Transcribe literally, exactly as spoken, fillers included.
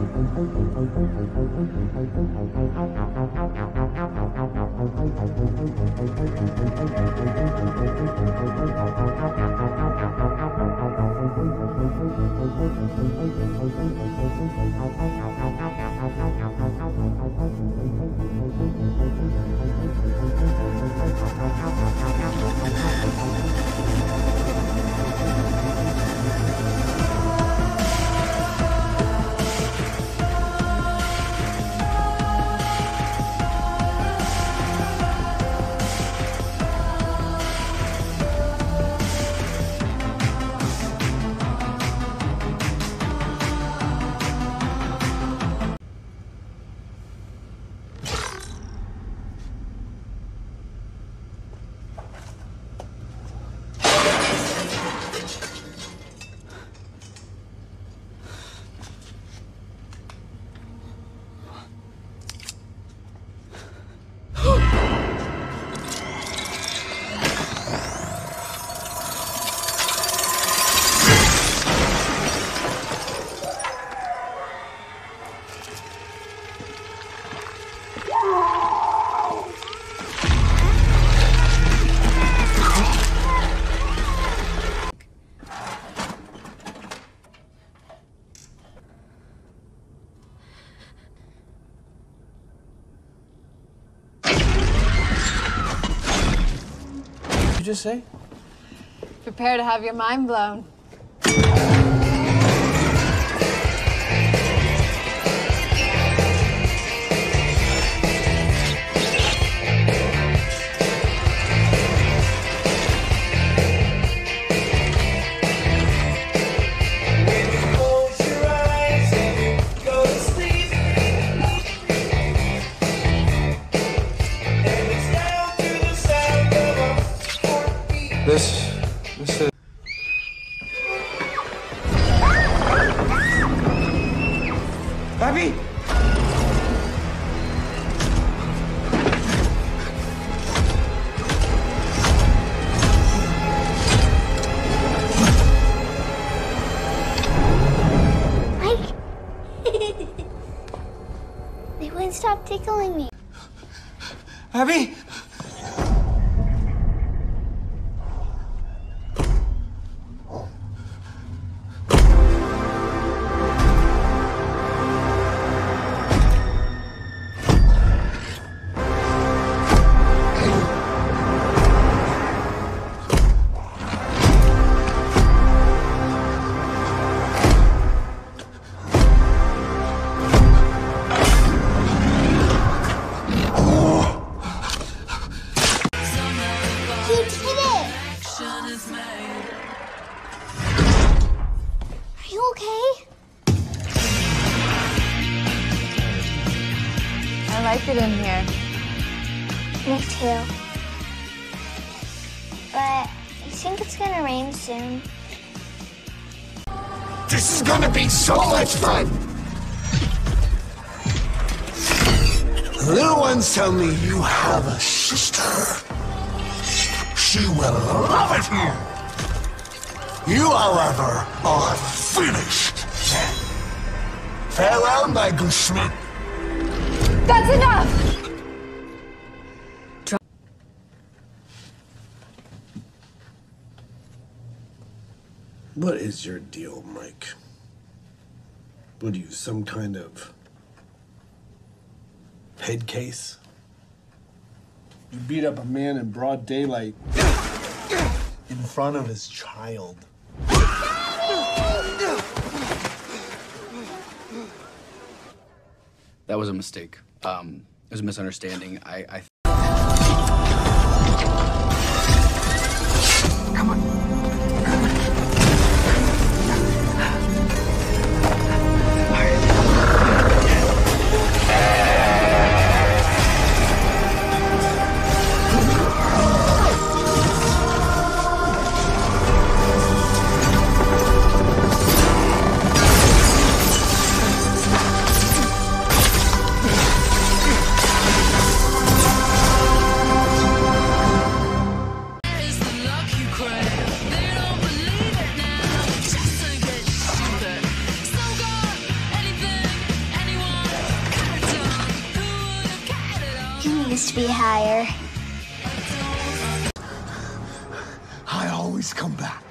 What did you just say? Prepare to have your mind blown. This, this is... Abby! Mike! They wouldn't stop tickling me. Abby! Are you okay? I like it in here. Me too. But you think it's gonna rain soon? This is gonna be so much fun! Little ones tell me you have a sister. She will love it here. You, however, are finished. Farewell, my Gooseman. That's enough! What is your deal, Mike? What are you, some kind of head case? You beat up a man in broad daylight in front of his child. That was a mistake. Um, it was a misunderstanding. I, I Come on. Is the luck you crave? He needs to be higher. I always come back.